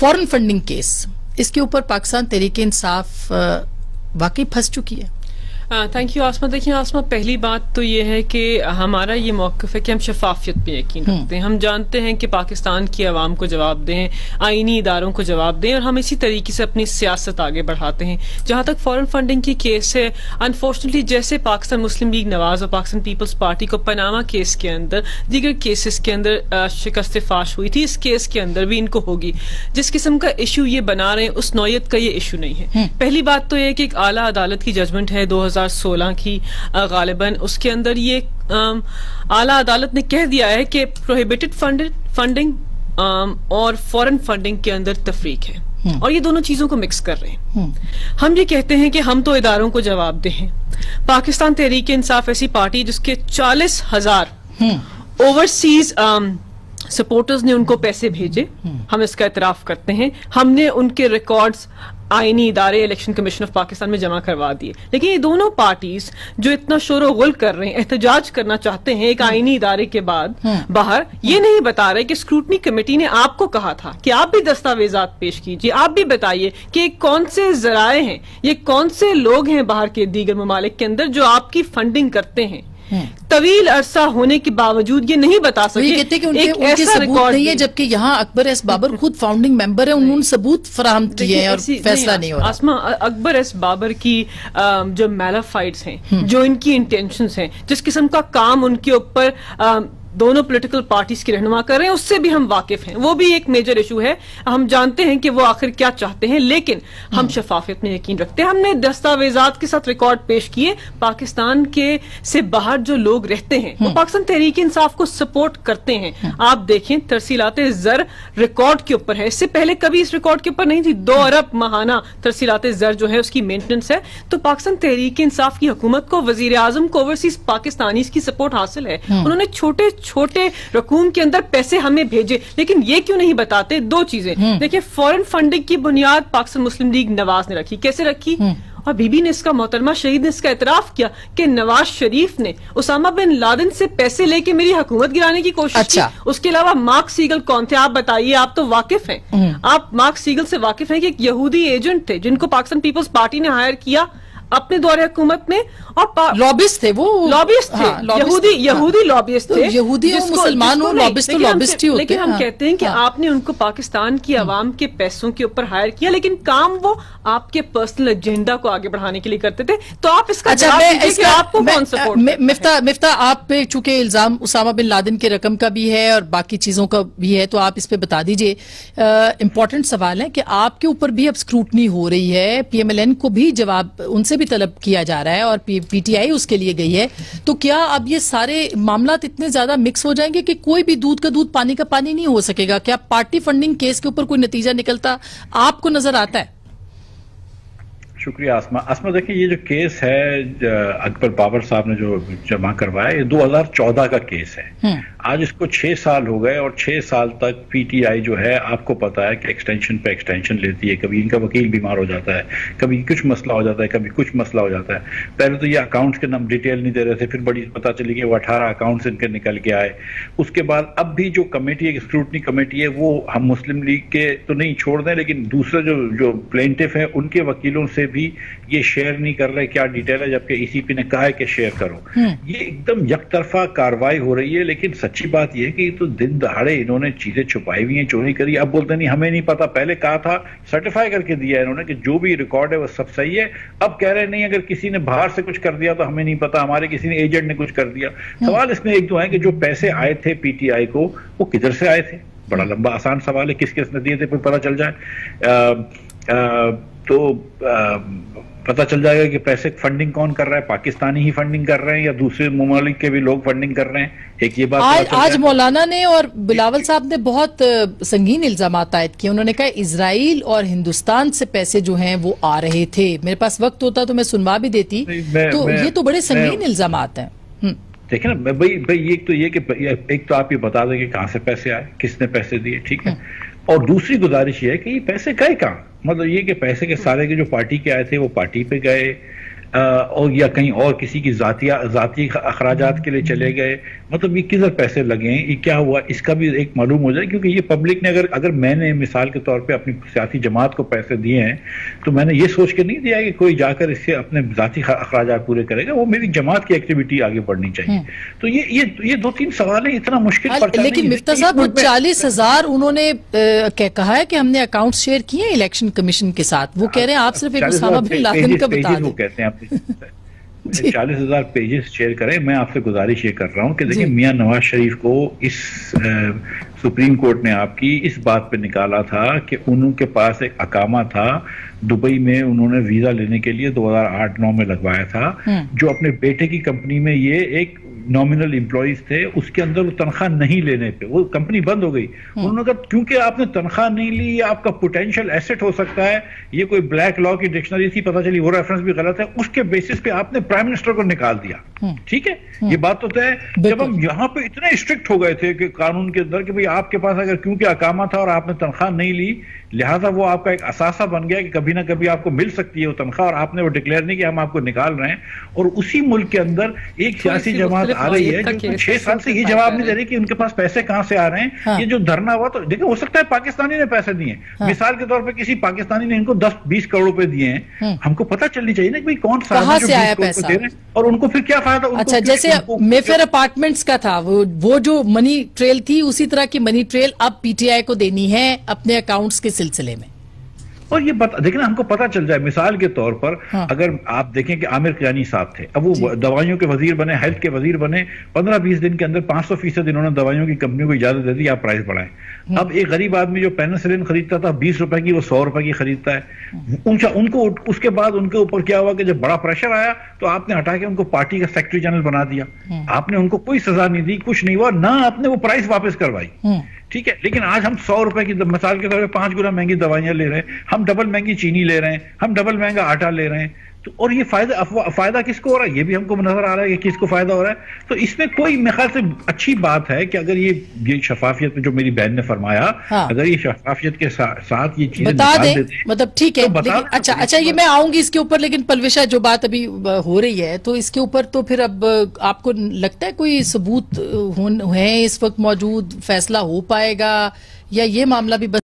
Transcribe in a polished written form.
فورن funding case, اس کے اوپر پاکستان تحریک انصاف واقعی پھنس چکی ہے؟ Thank you Asma. دیکھیں آسما، پہلی بات تو یہ ہے کہ ہمارا یہ موقف ہے کہ ہم شفافیت پہ یقین رکھتے ہیں. ہم جانتے ہیں کہ پاکستان کی عوام کو جواب دیں، آئینی اداروں کو جواب دیں، اور ہم اسی طریقے سے اپنی سیاست آگے بڑھاتے ہیں. جہاں تک فورن فنڈنگ کی کیس ہے، انفارچونیٹلی جیسے پاکستان مسلم لیگ نواز اور پاکستان پیپلز پارٹی کو پاناما کیس کے اندر، دیگر کیسز کے اندر شکست فاش ہوئی تھی، اس کیس کے اندر بھی ان کو ہوگی. جس قسم کا ایشو یہ بنا رہے ہیں اس نوعیت کا یہ ایشو نہیں ہے. پہلی بات تو یہ کہ ایک اعلیٰ عدالت کی ججمنٹ ہے 2016 کی غالباً، اس کے اندر یہ اعلیٰ عدالت نے کہہ دیا ہے کہ پروہیبٹڈ فنڈنگ اور فورن فنڈنگ کے اندر تفریق ہے، اور یہ دونوں چیزوں کو مکس کر رہے ہیں. ہم یہ کہتے ہیں کہ ہم تو اداروں کو جواب دیں ہیں. پاکستان تحریک انصاف ایسی پارٹی جس کے 40,000 اوورسیز سپورٹرز نے ان کو پیسے بھیجے، ہم اس کا اعتراف کرتے ہیں. ہم نے ان کے ریکارڈز آئینی ادارے الیکشن کمیشن آف پاکستان میں جمع کروا دیے. لیکن یہ دونوں پارٹیز جو اتنا شور و غل کر رہے ہیں، احتجاج کرنا چاہتے ہیں ایک آئینی ادارے کے بعد باہر، یہ نہیں بتا رہے کہ اسکروٹنی کمیٹی نے آپ کو کہا تھا کہ آپ بھی دستاویزات پیش کیجیے، آپ بھی بتائیے کہ کون سے ذرائع ہیں، یہ کون سے لوگ ہیں باہر کے دیگر ممالک کے اندر جو آپ کی فنڈنگ کرتے ہیں. طویل عرصہ ہونے کے باوجود یہ نہیں بتا سکے. یہ کہتے ہیں کہ ان کے ثبوت نہیں ہے، جبکہ یہاں اکبر ایس بابر خود فاؤنڈنگ ممبر ہیں، انہوں نے ثبوت فراہم کیے ہیں اور فیصلہ نہیں ہو رہا. آسما، اکبر ایس بابر کی جو میلافائڈز ہیں، جو ان کی انٹینشنز ہیں، جس قسم کا کام ان کے اوپر دونوں پولیٹیکل پارٹیز کی رہنما کر رہے ہیں، اس سے بھی ہم واقف ہیں. وہ بھی ایک میجر ایشو ہے. ہم جانتے ہیں کہ وہ آخر کیا چاہتے ہیں، لیکن ہم شفافیت میں یقین رکھتے ہیں. ہم نے دستاویزات کے ساتھ ریکارڈ پیش کیے. پاکستان کے سے باہر جو لوگ رہتے ہیں وہ پاکستان تحریک انصاف کو سپورٹ کرتے ہیں. آپ دیکھیں ترسیلات زر ریکارڈ کے اوپر ہے، اس سے پہلے کبھی اس ریکارڈ کے اوپر نہیں تھی. 2 ارب ماہانہ ترسیلات زر جو ہے اس کی مینٹننس ہے. تو پاکستان تحریک انصاف کی حکومت کو، وزیر اعظم کو اوورسیز پاکستانیز کی سپورٹ حاصل ہے. انہوں نے چھوٹے رقوم کے اندر پیسے ہمیں بھیجے. لیکن یہ کیوں نہیں بتاتے؟ 2 چیزیں دیکھیں. فورن فنڈنگ کی بنیاد پاکستان مسلم لیگ نواز نے رکھی. کیسے رکھی؟ اور بی بی نے اس کا، محترمہ شہید نے اس کا اعتراف کیا کہ نواز شریف نے اسامہ بن لادن سے پیسے لے کے میری حکومت گرانے کی کوشش کی. اس کے علاوہ مارک سیگل کون تھے آپ بتائیے؟ آپ تو واقف ہیں، آپ مارک سیگل سے واقف ہیں کہ ایک یہودی ایجنٹ تھے جن کو پاکستان پیپلز پارٹی نے ہائر کیا اپنے دور حکومت میں، اور لابسٹ تھے، وہ لابسٹ تھے، یہودی لابسٹ تھے. یہودی اور مسلمان ہو، لابسٹ تو لابسٹ ہی ہوتے ہیں. لیکن ہم کہتے ہیں کہ آپ نے ان کو پاکستان کی عوام کے پیسوں کے اوپر ہائر کیا، لیکن کام وہ آپ کے پرسنل ایجنڈا کو آگے بڑھانے کے لیے کرتے تھے. تو آپ اس کا جواب دیجیے کہ آپ کو کون سپورٹ. مفتاح، آپ پہ چونکہ الزام اسامہ بن لادن کے رقم کا بھی ہے اور باقی چیزوں کا بھی ہے، تو آپ اس پہ بتا دیجئے. امپورٹنٹ سوال ہے کہ آپ کے اوپر بھی اب اسکروٹنی ہو رہی ہے، پی ایم ایل این کو بھی جواب ان سے بھی طلب کیا جا رہا ہے اور پی ٹی آئی اس کے لیے گئی ہے. تو کیا اب یہ سارے معاملات اتنے زیادہ مکس ہو جائیں گے کہ کوئی بھی دودھ کا دودھ پانی کا پانی نہیں ہو سکے گا؟ کیا پارٹی فنڈنگ کیس کے اوپر کوئی نتیجہ نکلتا آپ کو نظر آتا ہے؟ شکریہ آسما. دیکھیں یہ جو کیس ہے اکبر بابر صاحب نے جو جمع کروایا، یہ 2014 کا کیس ہے. آج اس کو 6 سال ہو گئے، اور 6 سال تک پی ٹی آئی جو ہے آپ کو پتا ہے کہ ایکسٹینشن پہ ایکسٹینشن لیتی ہے. کبھی ان کا وکیل بیمار ہو جاتا ہے، کبھی کچھ مسئلہ ہو جاتا ہے، کبھی کچھ مسئلہ ہو جاتا ہے. پہلے تو یہ اکاؤنٹس کے نام ڈیٹیل نہیں دے رہے تھے، پھر بڑی پتا چلی کہ وہ 18 اکاؤنٹس ان کے نکل کے آئے. اس کے بعد اب بھی جو کمیٹی ہے، اسکروٹنی کمیٹی ہے، وہ ہم مسلم لیگ کے تو نہیں چھوڑ دیں، لیکن دوسرے جو پلینٹف ہیں ان کے وکیلوں سے بھی یہ شیئر نہیں کر رہے کیا ڈیٹیل ہے، جبکہ ای سی پی نے کہا ہے کہ شیئر کرو. یہ ایک دم یک طرفہ کاروائی ہو رہی ہے. لیکن سچی بات یہ ہے کہ تو دن دہاڑے انہوں نے چیزیں چھپائی ہوئی ہیں، چوری کری. اب بولتے نہیں ہمیں نہیں پتا، پہلے کہا تھا سرٹیفائی کر کے دیا ہے انہوں نے کہ جو بھی ریکارڈ ہے وہ سب صحیح ہے. اب کہہ رہے نہیں اگر کسی نے باہر سے کچھ کر دیا تو ہمیں نہیں پتا، ہمارے کسی نے ایجنٹ نے کچھ کر دیا. سوال اس میں ایک دو ہے کہ جو پیسے آئے تھے پی ٹی آئی کو وہ کدھر سے آئے تھے؟ بڑا لمبا آسان سوال ہے، کس کس نے دیے تھے پھر پتا چل جائے. تو پتہ چل جائے گا کہ پیسے فنڈنگ کون کر رہا ہے. پاکستانی ہی فنڈنگ کر رہے ہیں یا دوسرے ممالک کے بھی لوگ فنڈنگ کر رہے ہیں؟ ایک یہ بات آج مولانا نے اور بلاول صاحب نے بہت سنگین الزامات عائد کیے. انہوں نے کہا اسرائیل اور ہندوستان سے پیسے جو ہیں وہ آ رہے تھے. میرے پاس وقت ہوتا تو میں سنوا بھی دیتی. تو یہ تو بڑے سنگین الزامات ہیں. دیکھیں نا بھائی، ایک تو یہ کہ ایک تو آپ یہ بتا دیں کہ کہاں سے پیسے آئے، کس نے پیسے دیے، ٹھیک ہے. اور دوسری گزارش یہ ہے کہ یہ پیسے گئے کہاں؟ مطلب یہ کہ پیسے کے سارے کے جو پارٹی کے آئے تھے وہ پارٹی پہ گئے، اور یا کہیں اور کسی کی ذاتی اخراجات کے لیے چلے گئے، مطلب یہ کدھر پیسے لگے ہیں، یہ کیا ہوا، اس کا بھی ایک معلوم ہو جائے. کیونکہ یہ پبلک نے اگر میں نے مثال کے طور پہ اپنی سیاسی جماعت کو پیسے دیے ہیں تو میں نے یہ سوچ کے نہیں دیا کہ کوئی جا کر اس سے اپنے ذاتی اخراجات پورے کرے گا، وہ میری جماعت کی ایکٹیویٹی آگے بڑھنی چاہیے. تو یہ 2-3 سوال ہیں، اتنا مشکل پرچہ نہیں. لیکن مفتاح صاحب وہ 40,000 انہوں نے کہا ہے کہ ہم نے اکاؤنٹ شیئر کیے ہیں الیکشن کمیشن کے ساتھ، وہ کہہ رہے ہیں آپ صرف اسامہ بن لادن کا بتا دیں. کہتے ہیں 40,000 پیجز شیئر کریں. میں آپ سے گزارش یہ کر رہا ہوں کہ دیکھیں میاں نواز شریف کو اس سپریم کورٹ نے آپ کی اس بات پہ نکالا تھا کہ انہوں کے پاس ایک اقامہ تھا دبئی میں، انہوں نے ویزا لینے کے لیے 2008-9 میں لگوایا تھا، جو اپنے بیٹے کی کمپنی میں یہ ایک نامنل امپلائیز تھے، اس کے اندر وہ تنخواہ نہیں لینے پہ وہ کمپنی بند ہو گئی. انہوں نے کہا کیونکہ آپ نے تنخواہ نہیں لی، یہ آپ کا پوٹینشیل ایسٹ ہو سکتا ہے، یہ کوئی بلیک لا کی ڈکشنری تھی، پتہ چلی وہ ریفرنس بھی غلط ہے، اس کے بیسس پہ آپ نے پرائم منسٹر کو نکال دیا. ٹھیک ہے، یہ بات تو ہے. جب ہم یہاں پہ اتنے اسٹرکٹ ہو گئے تھے کہ قانون کے اندر کہ بھئی آپ کے پاس اگر کیونکہ اقامہ تھا اور آپ نے تنخواہ نہیں لی، لہٰذا وہ آپ کا ایک اثاثہ بن گیا کہ کبھی نہ کبھی آپ کو مل سکتی ہے وہ تنخواہ، اور آپ نے وہ ڈکلیئر نہیں کہ ہم آپ کو نکال رہے ہیں. اور اسی ملک کے اندر ایک سیاسی جماعت آ رہی ہے جو 6 سال سے یہ جواب نہیں دے رہی کہ ان کے پاس پیسے کہاں سے آ رہے ہیں. یہ جو دھرنا ہوا تو دیکھیں ہو سکتا ہے پاکستانی نے پیسے دیے ہیں، مثال کے طور پہ کسی پاکستانی نے ان کو 10-20 کروڑ روپے دیے ہیں، ہم کو پتہ چلنی چاہیے نا کہ کون سا کہاں سے آیا پیسہ دے رہے ہیں اور ان کو پھر کیا فائدہ. اچھا، جیسے میفیر اپارٹمنٹس کا تھا وہ جو منی ٹریل تھی، اسی طرح کی منی ٹریل اب پی ٹی آئی کو دینی ہے اپنے اکاؤنٹس کے سلسلے میں. اور یہ دیکھیں نا ہم کو پتہ چل جائے. مثال کے طور پر اگر آپ دیکھیں کہ عامر قیانی صاحب تھے، اب وہ دوائیوں کے وزیر بنے، ہیلتھ کے وزیر بنے، 15-20 دن کے اندر 500% انہوں نے دوائیوں کی کمپنیوں کو اجازت دے دی آپ پرائز بڑھائیں. اب ایک غریب آدمی جو پینسلین خریدتا تھا 20 روپے کی، وہ 100 روپے کی خریدتا ہے. ان کو اس کے بعد ان کے اوپر کیا ہوا کہ جب بڑا پریشر آیا تو آپ نے ہٹا کے ان کو پارٹی کا سیکرٹری جنرل بنا دیا. آپ نے ان کو کوئی سزا نہیں دی، کچھ نہیں ہوا، نہ آپ نے وہ پرائز واپس کروائی. ٹھیک ہے، لیکن آج ہم 100 روپے کی مثال کے طور پہ 5 گنا مہنگی دوائیاں لے رہے ہیں، ہم ڈبل مہنگی چینی لے رہے ہیں، ہم ڈبل مہنگا آٹا لے رہے ہیں. تو اور یہ فائدہ کس کو ہو رہا ہے؟ یہ بھی ہم کو نظر آ رہا ہے کہ کس کو فائدہ ہو رہا ہے. تو اس میں کوئی میرے خیال سے اچھی بات ہے کہ اگر یہ شفافیت جو میری بہن نے فرمایا، اگر یہ شفافیت کے ساتھ یہ چیزیں بتا دیں، مطلب ٹھیک ہے. اچھا یہ میں آؤں گی اس کے اوپر، لیکن پلوشا جو بات ابھی ہو رہی ہے تو اس کے اوپر تو پھر اب آپ کو لگتا ہے کوئی ثبوت ہیں اس وقت موجود، فیصلہ ہو پائے گا، یا یہ معاملہ بھی